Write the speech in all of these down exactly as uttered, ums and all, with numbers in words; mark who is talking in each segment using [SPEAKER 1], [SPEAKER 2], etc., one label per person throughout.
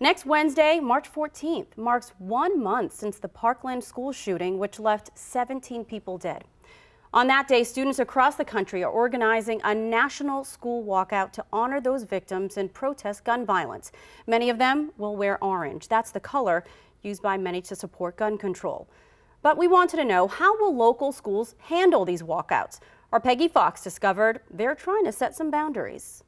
[SPEAKER 1] Next Wednesday, March fourteenth, marks one month since the Parkland school shooting, which left seventeen people dead. On that day, students across the country are organizing a national school walkout to honor those victims and protest gun violence. Many of them will wear orange. That's the color used by many to support gun control. But we wanted to know, how will local schools handle these walkouts? Our Peggy Fox discovered they're trying to set some boundaries.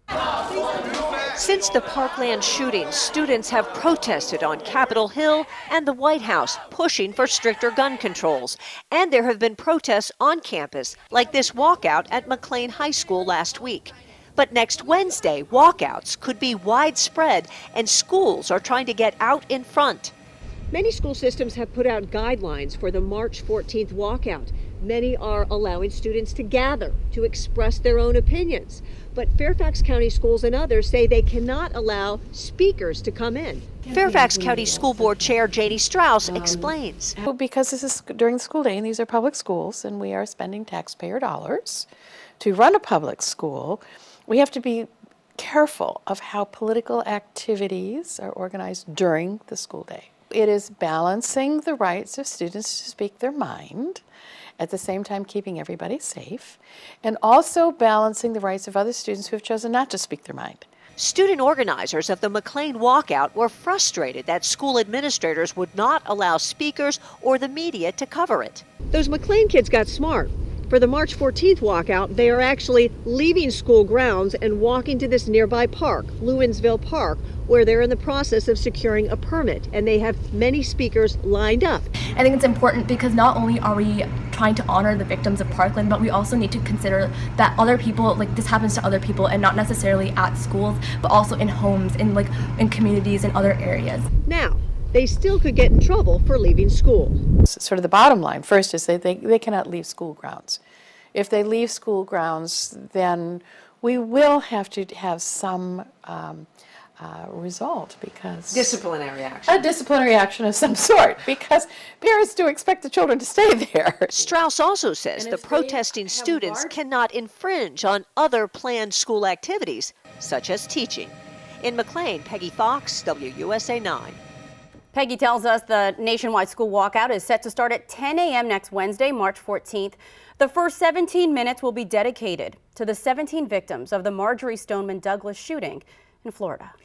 [SPEAKER 2] Since the Parkland shooting, students have protested on Capitol Hill and the White House, pushing for stricter gun controls. And there have been protests on campus, like this walkout at McLean High School last week. But next Wednesday, walkouts could be widespread, and schools are trying to get out in front. Many school systems have put out guidelines for the March fourteenth walkout. Many are allowing students to gather, to express their own opinions. But Fairfax County schools and others say they cannot allow speakers to come in. Fairfax County School Board Chair Janie Strauss explains.
[SPEAKER 3] Because this is during the school day and these are public schools and we are spending taxpayer dollars to run a public school, we have to be careful of how political activities are organized during the school day. It is balancing the rights of students to speak their mind, at the same time keeping everybody safe, and also balancing the rights of other students who have chosen not to speak their mind.
[SPEAKER 2] Student organizers of the McLean walkout were frustrated that school administrators would not allow speakers or the media to cover it. Those McLean kids got smart. For the March fourteenth walkout, they are actually leaving school grounds and walking to this nearby park, Lewinsville Park, where they're in the process of securing a permit, and they have many speakers lined up.
[SPEAKER 4] I think it's important because not only are we trying to honor the victims of Parkland, but we also need to consider that other people, like this happens to other people, and not necessarily at schools, but also in homes, in like in communities and other areas.
[SPEAKER 2] Now, they still could get in trouble for leaving school.
[SPEAKER 3] Sort of the bottom line first is they, they, they cannot leave school grounds. If they leave school grounds, then we will have to have some um, uh, result, because
[SPEAKER 2] disciplinary action.
[SPEAKER 3] A disciplinary action of some sort, because parents do expect the children to stay there.
[SPEAKER 2] Strauss also says the protesting students cannot infringe on other planned school activities, such as teaching. In McLean, Peggy Fox, W U S A nine.
[SPEAKER 1] Peggy tells us the nationwide school walkout is set to start at ten A M next Wednesday, March fourteenth. The first seventeen minutes will be dedicated to the seventeen victims of the Marjory Stoneman Douglas shooting in Florida.